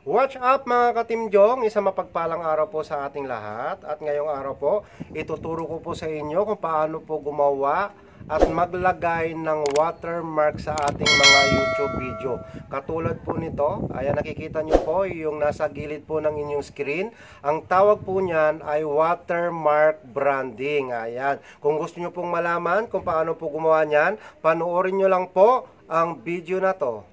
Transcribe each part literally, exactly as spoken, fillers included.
Watch up mga katimjong, isang mapagpalang araw po sa ating lahat. At ngayong araw po, ituturo ko po sa inyo kung paano po gumawa at maglagay ng watermark sa ating mga YouTube video. Katulad po nito, ayan nakikita nyo po yung nasa gilid po ng inyong screen. Ang tawag po niyan ay watermark branding. Ayan, kung gusto nyo pong malaman kung paano po gumawa niyan, panoorin nyo lang po ang video na to.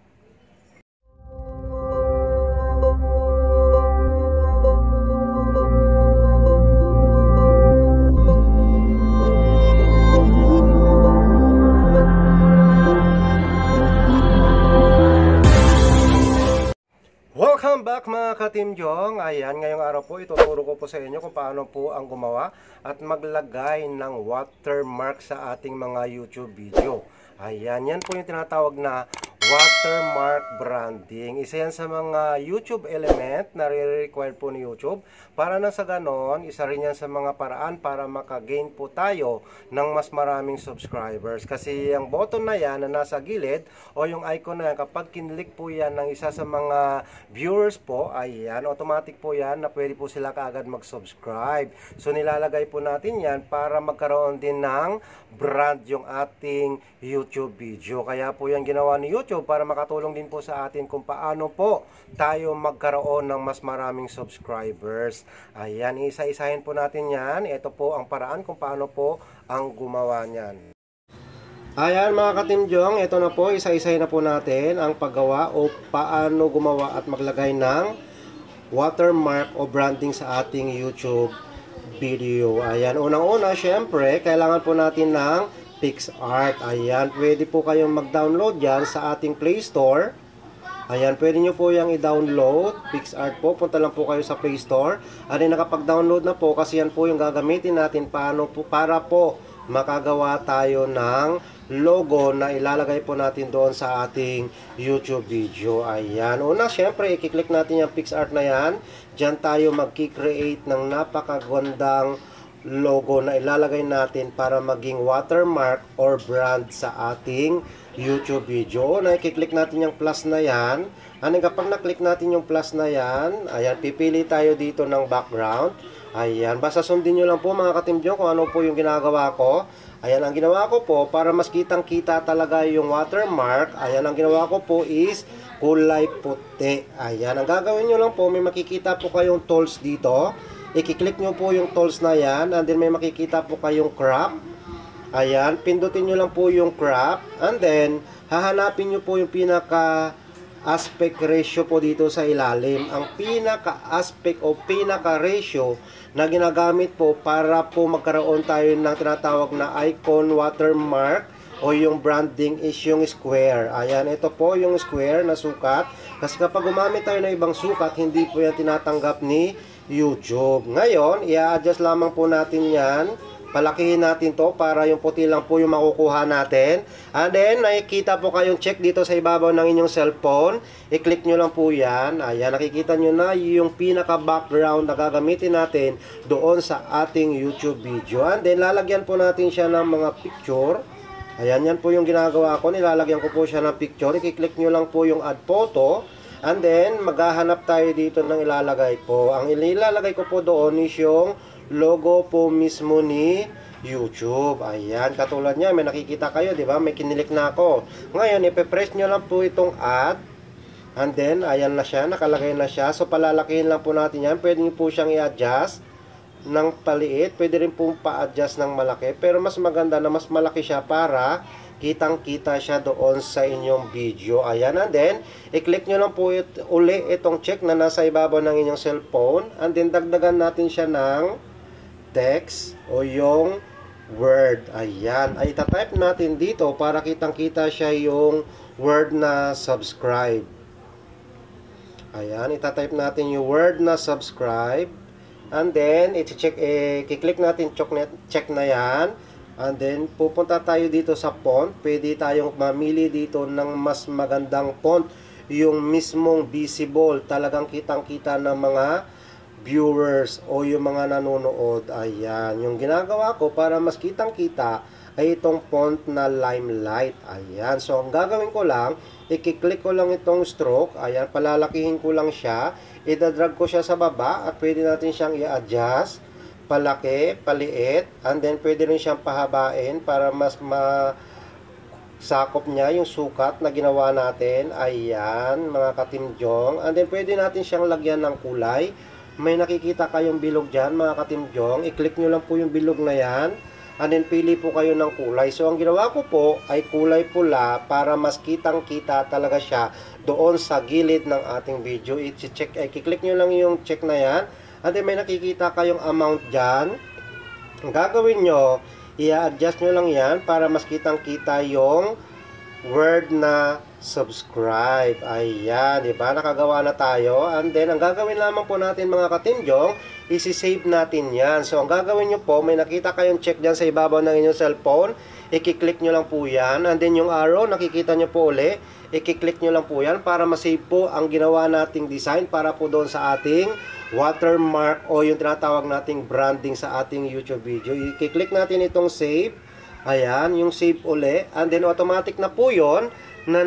Welcome back mga katimjong. Ayan, ngayong araw po ituturo ko po sa inyo kung paano po ang gumawa at maglagay ng watermark sa ating mga YouTube video. Ayan, yan po yung tinatawag na watermark branding. Isa yan sa mga YouTube element na re-require po ni YouTube. Para na sa ganon, isa rin yan sa mga paraan para makagain po tayo ng mas maraming subscribers. Kasi yung button na yan na nasa gilid o yung icon na yan, kapag kinlik po yan ng isa sa mga viewers po, ayan, automatic po yan na pwede po sila kaagad mag-subscribe. So nilalagay po natin yan para magkaroon din ng brand yung ating YouTube video. Kaya po yan ginawa ni YouTube para makatulong din po sa atin kung paano po tayo magkaroon ng mas maraming subscribers. Ayan, isa-isahin po natin yan. Ito po ang paraan kung paano po ang gumawa niyan. Ayan mga katimjong, ito na po, isa-isahin na po natin ang paggawa o paano gumawa at maglagay ng watermark o branding sa ating YouTube video. Ayan, unang-una, syempre, kailangan po natin ng PicsArt. Ayan, pwede po kayong mag-download yan sa ating Play Store. Ayan, pwede nyo po yung i-download. PicsArt po, punta lang po kayo sa Play Store. Ayan, nakapag-download na po kasi yan po yung gagamitin natin paano po, para po makagawa tayo ng logo na ilalagay po natin doon sa ating YouTube video. Ayan, una, syempre, i-click natin yung PicsArt na yan. Diyan tayo mag-create ng napakagandang logo na ilalagay natin para maging watermark or brand sa ating YouTube video. Na i-click natin yung plus na yan. Ano, kapag na-click natin yung plus na yan, ayan, pipili tayo dito ng background. Ayan, basta sundin nyo lang po mga katimjong kung ano po yung ginagawa ko. Ayan, ang ginawa ko po, para mas kitang-kita talaga yung watermark, ayan, ang ginawa ko po is kulay puti. Ayan, ang gagawin nyo lang po, may makikita po kayong tools dito. I-click nyo po yung tools na yan, and then may makikita po kayong crop. Ayan, pindutin nyo lang po yung crop, and then hahanapin nyo po yung pinaka aspect ratio po dito sa ilalim. Ang pinaka aspect o pinaka ratio na ginagamit po para po magkaroon tayo ng tinatawag na icon watermark o yung branding is yung square. Ayan, ito po yung square na sukat. Kasi kapag gumamit tayo ng ibang sukat, hindi po yan tinatanggap ni YouTube. Ngayon, i-adjust lamang po natin yan. Palakihin natin to para yung puti lang po yung makukuha natin. And then, nakikita po kayong check dito sa ibabaw ng inyong cellphone. I-click nyo lang po yan. Ayan, nakikita nyo na yung pinaka-background na gagamitin natin doon sa ating YouTube video. And then, lalagyan po natin siya ng mga picture. Ayan, yan po yung ginagawa ko. Nilalagyan ko po siya ng picture. I-click nyo lang po yung add photo. And then, maghahanap tayo dito ng ilalagay po. Ang ilalagay ko po doon is yung logo po mismo ni YouTube. Ayan, katulad niya, may nakikita kayo, di ba? May kinilik na ako. Ngayon, ipe-press nyo lang po itong add. And then, ayan na siya, nakalagay na siya. So, palalakihin lang po natin yan. Pwede nyo po siyang i-adjust ng paliit. Pwede rin po pa-adjust ng malaki. Pero mas maganda na mas malaki siya para kitang-kita siya doon sa inyong video. Ayan, and then, i-click nyo lang po it, uli itong check na nasa ibabaw ng inyong cellphone. And then, dagdagan natin siya ng text o yung word. Ayan, ay itatype natin dito para kitang-kita siya yung word na subscribe. Ayan, itatype natin yung word na subscribe. And then, i-check, eh, i-click natin check na yan. And then, pupunta tayo dito sa font. Pwede tayong mamili dito ng mas magandang font. Yung mismong visible, talagang kitang-kita ng mga viewers o yung mga nanonood. Ayan, yung ginagawa ko para mas kitang-kita ay itong font na Limelight. Ayan. So, ang gagawin ko lang, i-click ko lang itong stroke. Ayan, palalakihin ko lang siya. Ida-drag ko siya sa baba at pwede natin siyang i-adjust. Palaki, paliit. And then, pwede rin siyang pahabain para mas ma sakop niya yung sukat na ginawa natin. Ayan, mga katimjong. And then, pwede natin siyang lagyan ng kulay. May nakikita kayong bilog dyan, mga katimjong. I-click nyo lang po yung bilog na yan. And then, pili po kayo ng kulay. So, ang ginawa ko po ay kulay pula para mas kitang-kita talaga siya doon sa gilid ng ating video. I-check, i-click nyo lang yung check na yan. And then, may nakikita kayong amount dyan. Ang gagawin nyo, i-adjust nyo lang yan para mas kitang-kita yung word na subscribe. Ayan, diba? Nakagawa na tayo. And then, ang gagawin lamang po natin mga katimjong, isi-save natin yan. So, ang gagawin nyo po, may nakita kayong check dyan sa ibabaw ng inyong cellphone. I-click nyo lang po yan. And then, yung arrow, nakikita nyo po uli. I-click nyo lang po yan para masave po ang ginawa nating design para po doon sa ating watermark o yung tinatawag nating branding sa ating YouTube video. I-click natin itong save. Ayan, yung save uli. And then, automatic na po yun na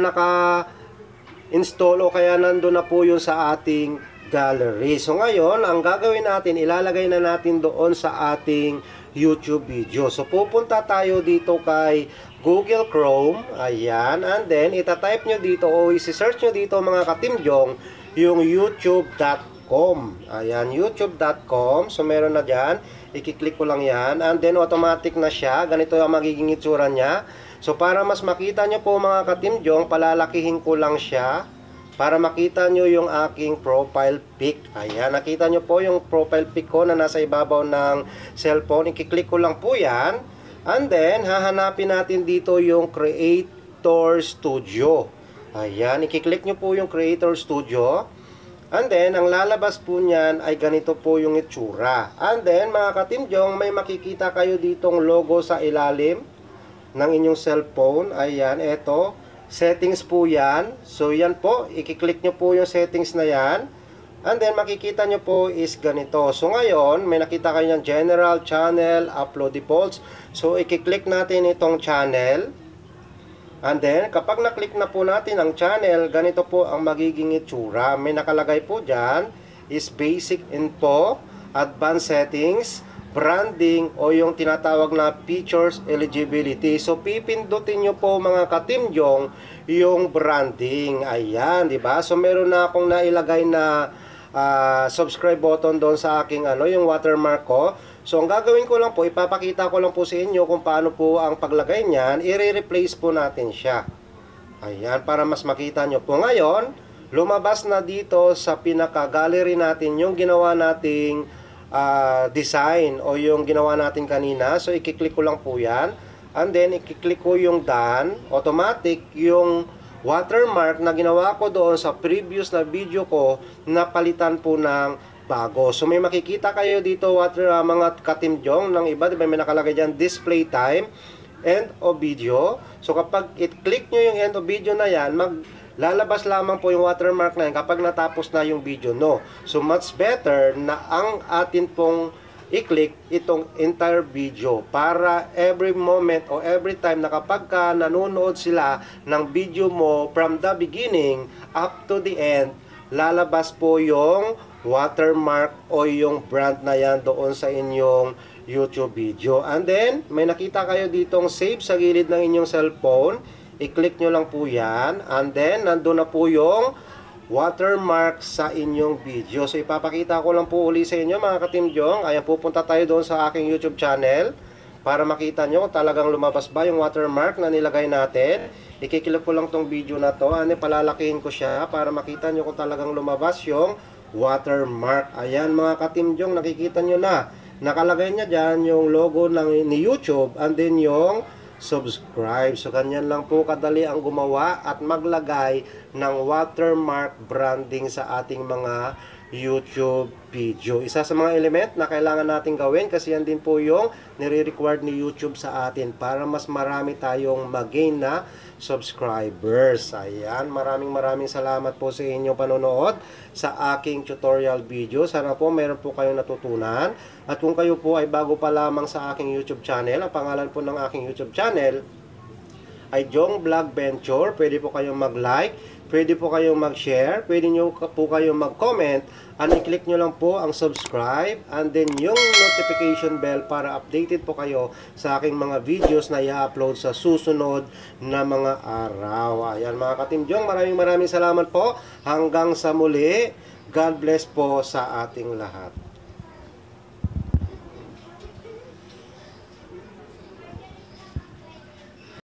naka-install o kaya nandun na po yun sa ating gallery. So ngayon, ang gagawin natin, ilalagay na natin doon sa ating YouTube video. So pupunta tayo dito kay Google Chrome. Ayan, and then itatype nyo dito o isi-search nyo dito mga katimjong yung youtube dot com. Ayan, youtube dot com. So meron na dyan. I-click ko lang yan. And then automatic na siya. Ganito ang magiging itsura niya. So, para mas makita nyo po mga katimjong, palalakihin ko lang siya para makita nyo yung aking profile pic. Ayan, nakita nyo po yung profile pic ko na nasa ibabaw ng cellphone. I-click ko lang po yan. And then, hahanapin natin dito yung Creator Studio. Ayan, i-click nyo po yung Creator Studio. And then, ang lalabas po niyan ay ganito po yung itsura. And then, mga katimjong, may makikita kayo ditong logo sa ilalim ng inyong cellphone. Ayan, eto, settings po yan. So yan po, i-click nyo po yung settings na yan. And then makikita nyo po is ganito. So ngayon, may nakita kayo ng general, channel, upload defaults. So i-click natin itong channel. And then, kapag na-click na po natin ang channel, ganito po ang magiging itsura. May nakalagay po dyan is basic info, advanced settings, branding o yung tinatawag na features eligibility. So pipindutin nyo po mga katimjong yung branding. Ayan, di ba? So meron na akong nailagay na uh, subscribe button doon sa aking ano, yung watermark ko. So ang gagawin ko lang po, ipapakita ko lang po sa inyo kung paano po ang paglagay niyan. I-replace po natin siya. Ayan, para mas makita nyo po. Ngayon, lumabas na dito sa pinaka-gallery natin yung ginawa nating Uh, design o yung ginawa natin kanina. So i-click ko lang po yan. And then i-click ko yung done. Automatic yung watermark na ginawa ko doon sa previous na video ko na palitan po ng bago. So may makikita kayo dito water, uh, mga katimjong ng iba. Diba may nakalagay dyan display time, end of video. So kapag i-click nyo yung end of video na yan, mag lalabas lamang po yung watermark na yan kapag natapos na yung video, no? So, much better na ang atin pong i-click itong entire video para every moment o every time na kapag ka nanonood sila ng video mo from the beginning up to the end, lalabas po yung watermark o yung brand na yan doon sa inyong YouTube video. And then, may nakita kayo ditong save sa gilid ng inyong cellphone. I-click nyo lang po yan. And then, nandun na po yung watermark sa inyong video. So, ipapakita ko lang po uli sa inyo mga katimjong. Ayan, pupunta tayo doon sa aking YouTube channel para makita nyo kung talagang lumabas ba yung watermark na nilagay natin. I-click ko lang tong video na to. Ano, palalakihin ko siya para makita nyo kung talagang lumabas yung watermark. Ayan mga katimjong, nakikita nyo na. Nakalagay niya dyan yung logo ng, ni YouTube and then yung subscribe. So, ganyan lang po kadali ang gumawa at maglagay ng watermark branding sa ating mga YouTube video. Isa sa mga element na kailangan natin gawin kasi yan din po yung nire-required ni YouTube sa atin para mas marami tayong mag-gain na subscribers. Ayan, maraming maraming salamat po sa inyong panonood sa aking tutorial video. Sana po meron po kayong natutunan. At kung kayo po ay bago pa lamang sa aking YouTube channel, ang pangalan po ng aking YouTube channel ay Jong Vlog Venture. Pwede po kayong mag-like, pwede po kayong mag-share, pwede nyo po kayong mag-comment, and i-click nyo lang po ang subscribe and then yung notification bell para updated po kayo sa aking mga videos na i-upload sa susunod na mga araw. Ayan mga ka-Team Jong, maraming maraming salamat po. Hanggang sa muli, God bless po sa ating lahat.